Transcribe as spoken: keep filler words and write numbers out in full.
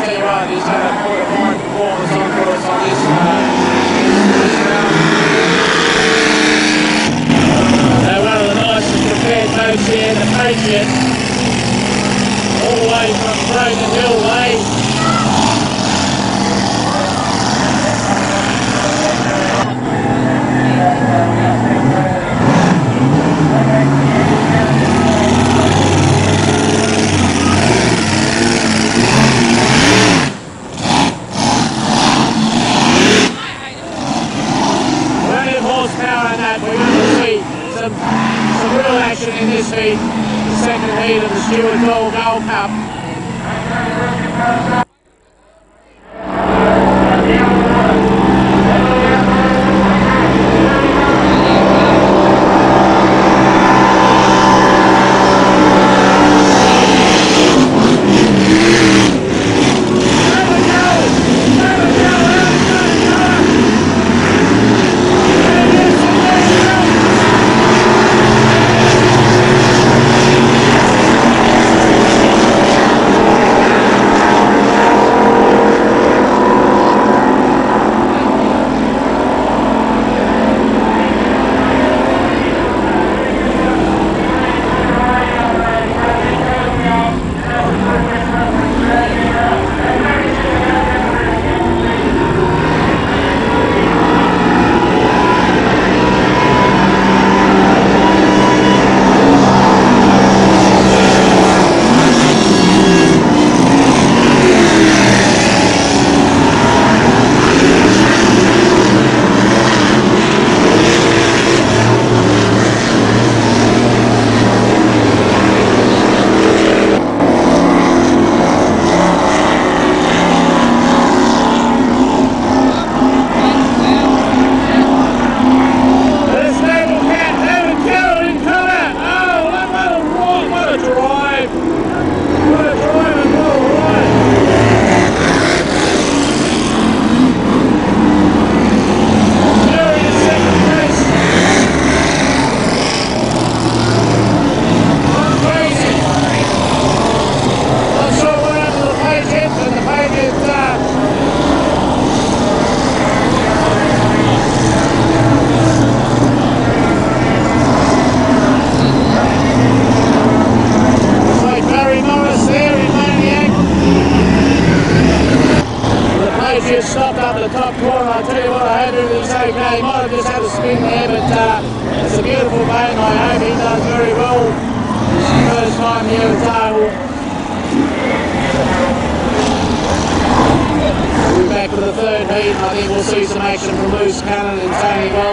tell you what, he's had a put a fine performance on for us on this, uh, this round. They're one of the nicest prepared boats here, the Patriot, all the way from Broken Hill Way. Some, some real action in this heat, the second heat of the Stuart Gall Gold Cup. Stopped up the top corner. I'll tell you what, I hope everything's okay. He might have just had a spin there, but uh, it's a beautiful boat and I hope he does very well. First time here at Darwin. We'll be back for the third heat. I think we'll see some action from Loose Cannon and Tony Gold.